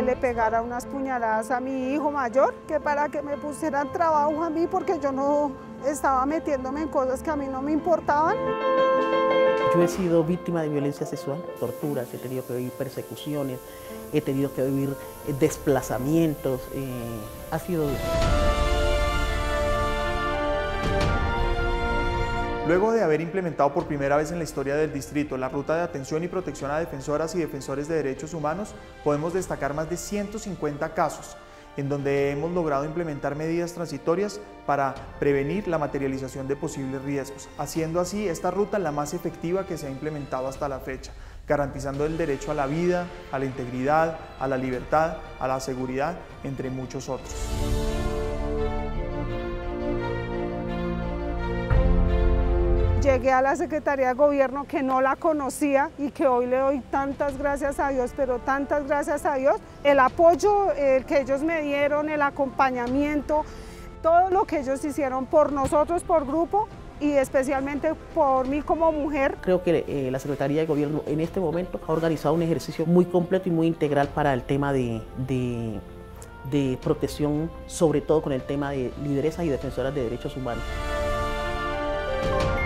que le pegara unas puñaladas a mi hijo mayor, que para que me pusieran trabajo a mí porque yo no estaba metiéndome en cosas que a mí no me importaban. Yo he sido víctima de violencia sexual, torturas, he tenido que vivir persecuciones, he tenido que vivir desplazamientos, ha sido duro. Luego de haber implementado por primera vez en la historia del distrito la ruta de atención y protección a defensoras y defensores de derechos humanos, podemos destacar más de 150 casos en donde hemos logrado implementar medidas transitorias para prevenir la materialización de posibles riesgos, haciendo así esta ruta la más efectiva que se ha implementado hasta la fecha, garantizando el derecho a la vida, a la integridad, a la libertad, a la seguridad, entre muchos otros. Llegué a la Secretaría de Gobierno que no la conocía y que hoy le doy tantas gracias a Dios, pero tantas gracias a Dios. El apoyo que ellos me dieron, el acompañamiento, todo lo que ellos hicieron por nosotros, por grupo y especialmente por mí como mujer. Creo que la Secretaría de Gobierno en este momento ha organizado un ejercicio muy completo y muy integral para el tema de protección, sobre todo con el tema de lideresas y defensoras de derechos humanos.